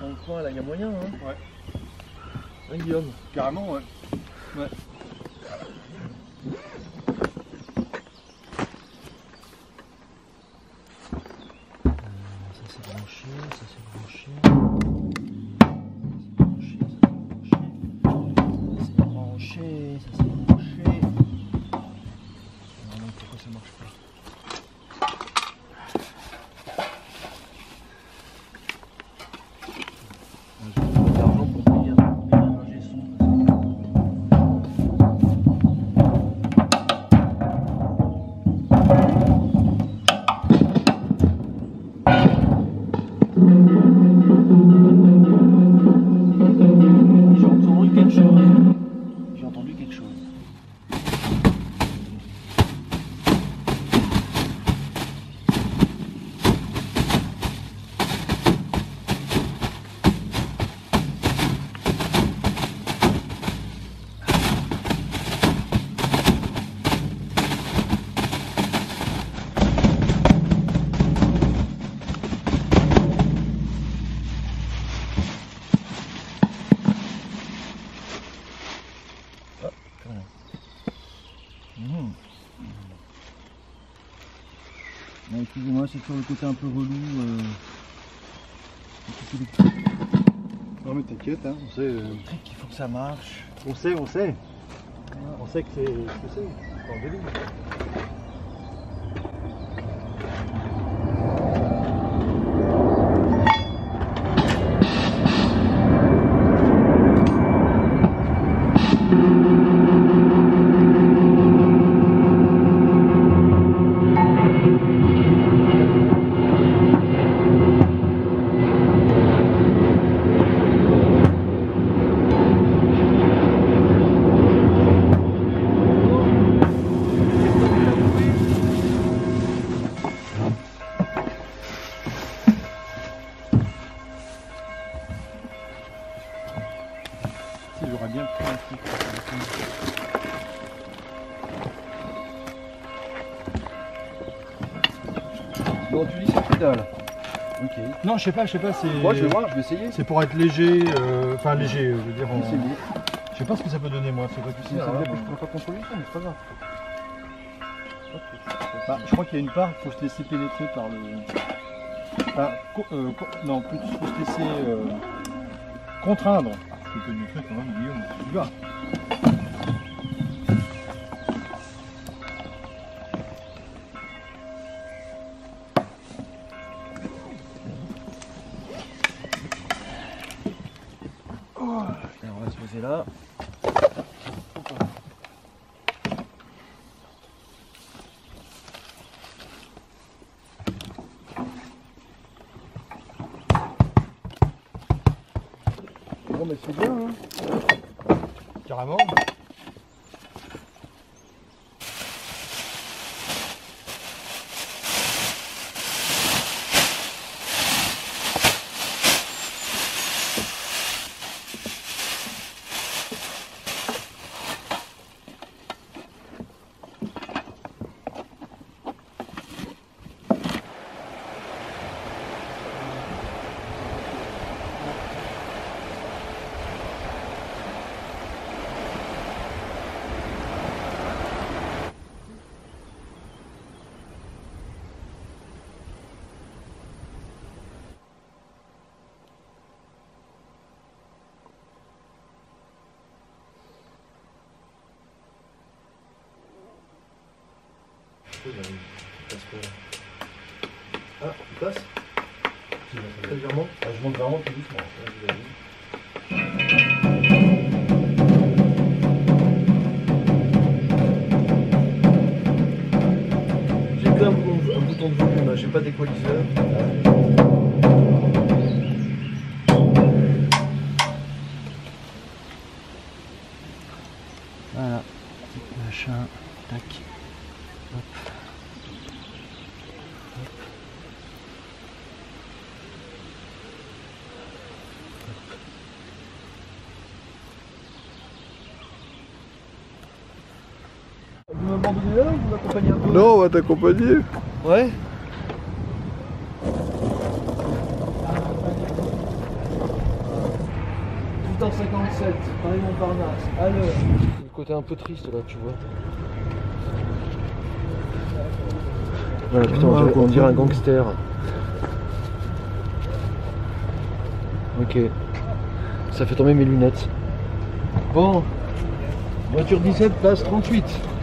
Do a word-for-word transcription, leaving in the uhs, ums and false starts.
dans le coin là, il y a moyen hein. Ouais. Hein Guillaume? Carrément ouais. Ouais. Ça c'est branché, ça c'est branché. C'est branché, ça c'est branché. Alors pourquoi ça marche pas? J'ai besoin d'argent pour payer un ingé son. J'ai entendu quelque chose. J'ai entendu quelque chose. Mmh. Bon, excusez-moi, c'est toujours le côté un peu relou. Euh... Non mais t'inquiète, hein, on sait. Euh... Il faut que ça marche. On sait, on sait. On sait que c'est ce que c'est. C'est en délire. J'aurais bien pris un truc. Bon, tu dis c'est pédale. Ok. Non, je sais pas, je sais pas, c'est. Moi, je vais voir, je vais essayer. C'est pour être léger, euh... enfin léger, je veux dire. En... C'est bon. Je sais pas ce que ça peut donner, moi. C'est pas tu sais. Ah, Ça veut dire bon. que je pourrais pas contrôler ça, mais c'est pas grave. Bah, je crois qu'il y a une part, il faut se laisser pénétrer par le. Enfin, euh, non, plus il faut se laisser euh, contraindre. Ah, tu peux pénétrer quand même, Guillaume. Tu vas. Alors, on va se poser là. Bon, mais c'est bien, hein. Carrément. Ah, tu passes? Très virement. Ah, je monte vraiment tout doucement. J'ai que un, un bouton de volume, là, j'ai pas d'équaliseur. Voilà, machin, tac, hop. Vous m'abandonnez là ou vous m'accompagnez un peu? Non, on va t'accompagner. Ouais. heures cinquante-sept, Paris Montparnasse, à l'heure. Le côté un peu triste là, tu vois. Ouais, putain, on dirait, on dirait un gangster. Ok. Ça fait tomber mes lunettes. Bon. Voiture dix-sept, place trente-huit.